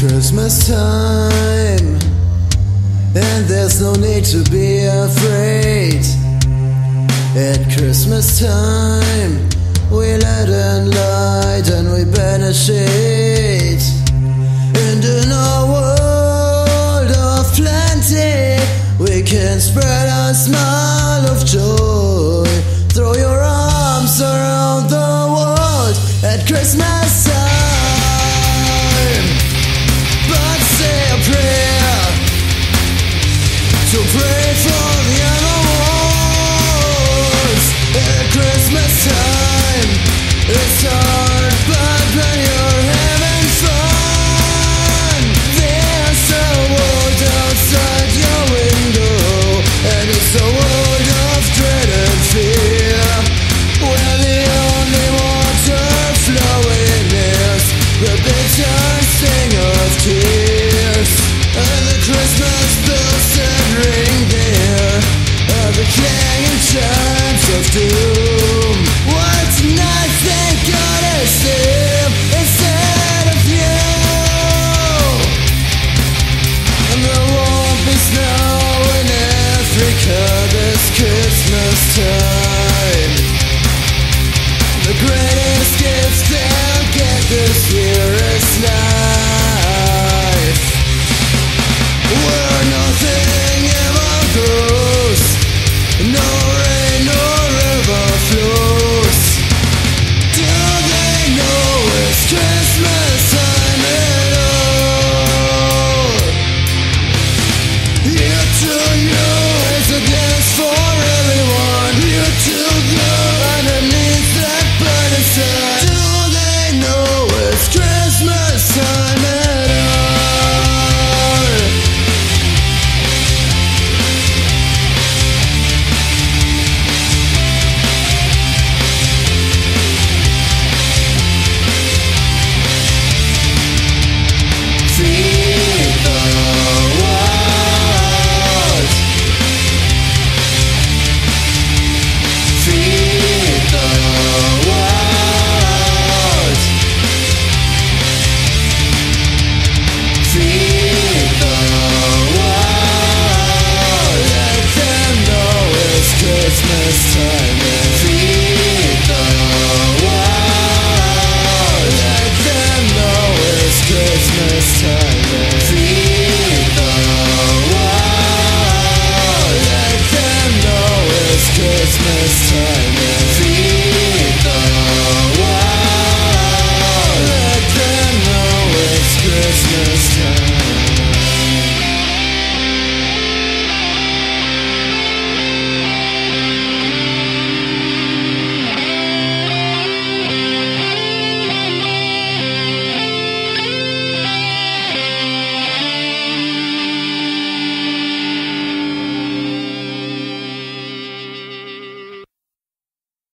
Christmas time, and there's no need to be afraid. At Christmas time, we let in light and we banish it. And in a world of plenty, we can spread a smile of joy. Throw your arms around the world at Christmas time. But say a prayer to pray for the animals. At Christmas time, it's hard, but when you're having fun, there's a world outside your window, and it's a world of dread and fear, where the only water flowing is the bitter sting of tears. And the Christmas bells that ring there are the clanging chimes of doom. What's nothing gonna save instead of you? And there won't be snow in Africa this Christmas time. The greatest gift they'll get this year is life, where nothing ever grows, no rain, no river flows. Do they know it's Christmas time at all? Here to you is a dance for everyone. Here to go underneath that burning sun. Do they know it's Christmas time at all? Feed the world. Feed the world. Feed the world. Let them know it's Christmas time. Feed the world. Let them know it's Christmas time. Feed the world. Let them know it's Christmas time. Feed the world. Let them know it's Christmas time.